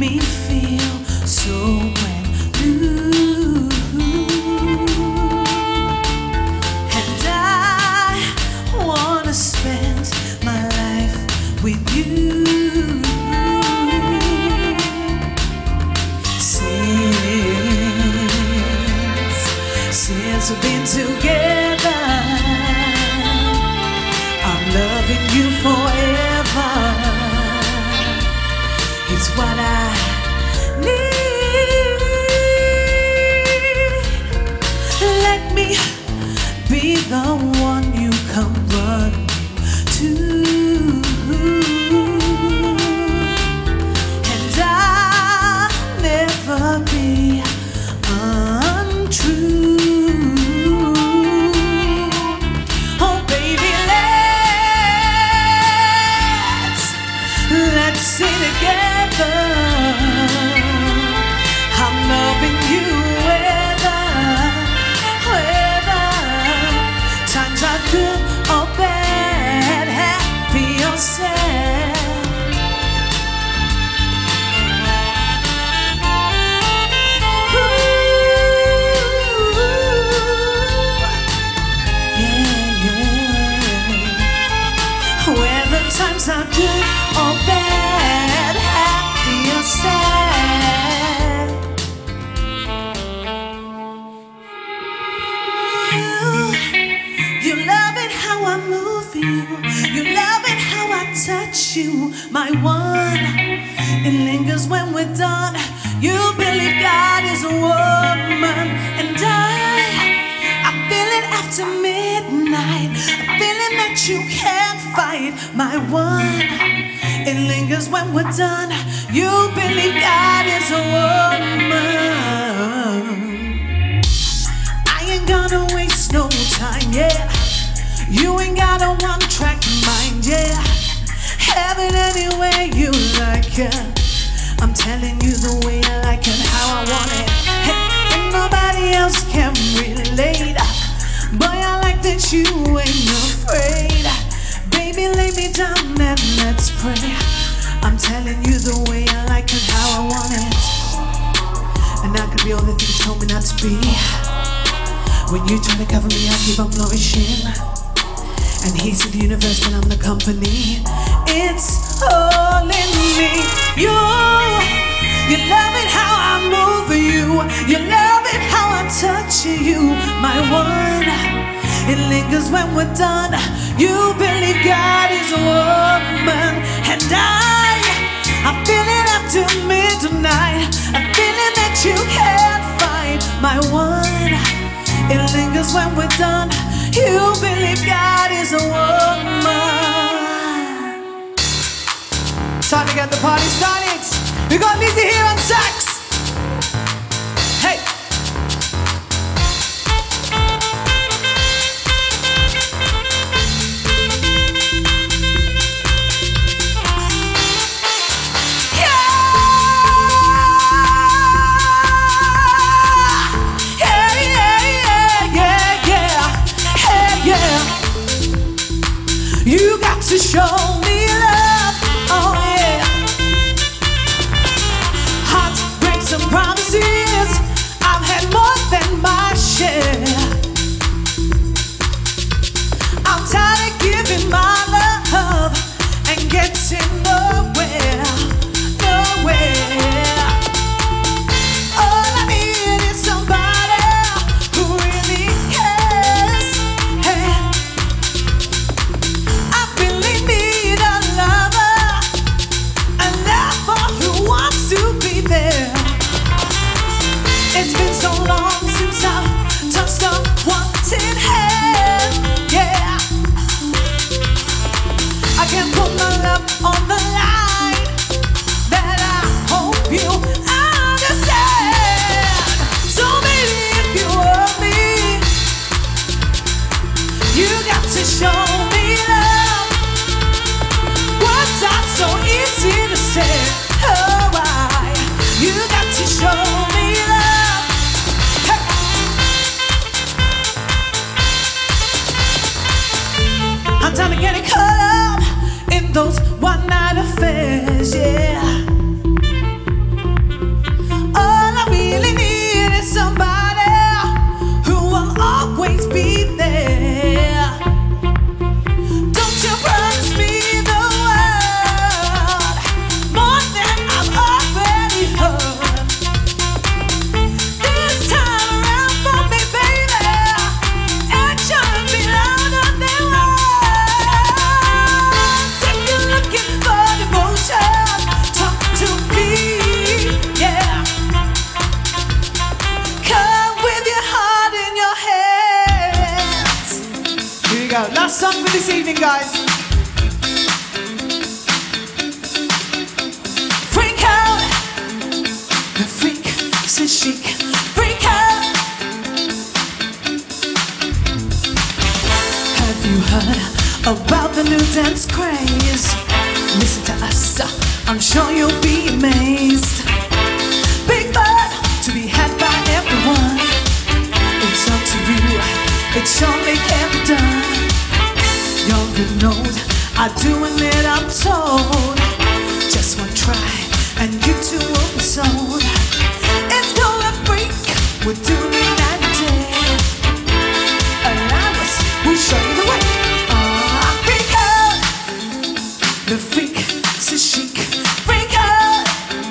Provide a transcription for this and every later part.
me feel so brand new. And I wanna spend my life with you. Since we've been together, I'm loving you forever. It's what I need. Let me be the one you come running to, and I'll never be untrue. Let's sing together. I'm loving you whether times are good or bad, happy or sad. Ooh, yeah. Whether times are good or bad, happy or sad. You love it how I move you. You love it how I touch you, my one. It lingers when we're done. You believe God is a woman, and I feel it after midnight. A feeling that you can't fight, my one. It lingers when we're done. You believe God is a woman. I ain't gonna waste no time, yeah. You ain't got a one-track mind, yeah. Have it any way you like it. I'm telling you the way I like it, how I want it. Hey, and nobody else can relate. Boy, I like that you ain't afraid. Baby, lay me down and let's pray. I'm telling you the way I like it, how I want it. And I could be all the things you told me not to be. When you try to cover me, I keep on flourishing. And he's the universe when I'm the company. It's all in me. You love it how I move you. You love it how I touch you, my one. It lingers when we're done. You believe God is a woman, and I feel it after midnight. A feeling that you can't fight, my one. It lingers when we're done. You believe God is a woman. Time to get the party started. We got Lizzie here on sax. Hey. You got to show me love, oh yeah. Heartbreaks and promises, I've had more than my share. I'm tired of giving my love and getting nowhere, nowhere. All I need is somebody who really cares. Hey. I really need evening, guys. Freak out, the freak says chic. Freak out. Have you heard about the new dance craze? Listen to us, I'm sure you'll be amazed. Big fun to be had by everyone. It's up to you, it surely can be done. Young and old are doing it, I'm told. Just one try and you too will be sold. It's called a freak, we're doing it night and day. Allow us, we'll show you the way. Freak out, the freak says chic. Freak out.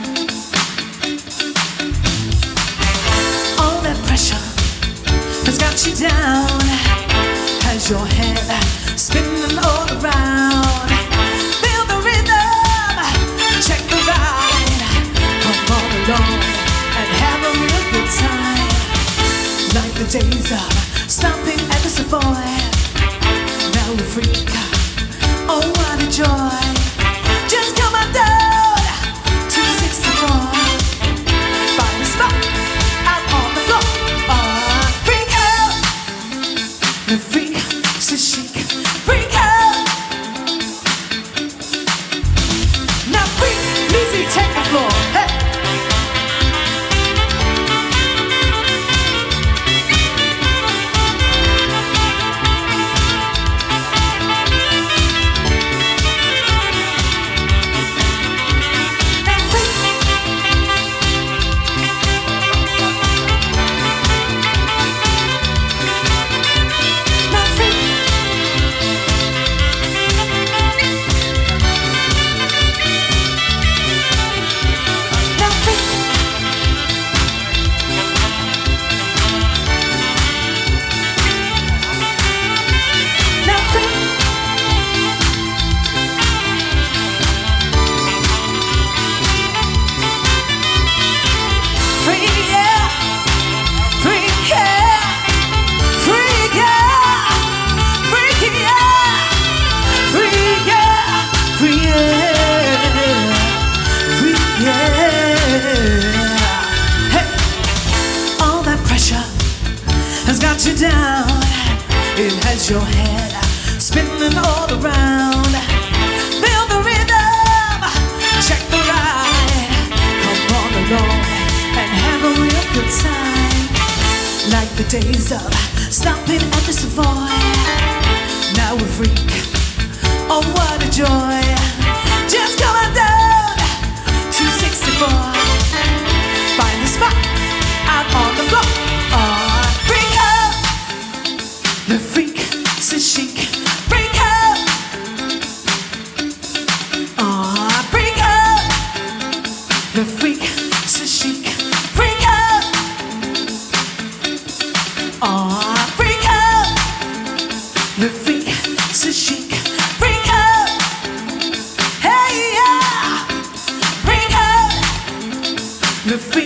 All that pressure has got you down, has your head spinning all around. Feel the rhythm, check the ride. Come on along and have a real good time. Like the days of stomping at the Savoy. Now we're freak, oh what a joy. Just come on down to 64. Find a spot out on the floor. Freak out, the freak says chic. Freak out. Now freak, Lizzie, take the floor. Hey. Has got you down, it has your head spinning all around. Feel the rhythm, check the ride. Come on along and have a real good time. Like the days of stopping at the Savoy. Now we're freak, oh what a joy. Just come on down to 64. Find the spot out on the floor. The freak says chic. Freak out. Freak out. The freak says chic. Freak out. Freak out. The freak says chic. Freak out. Hey yeah. Freak out. The freak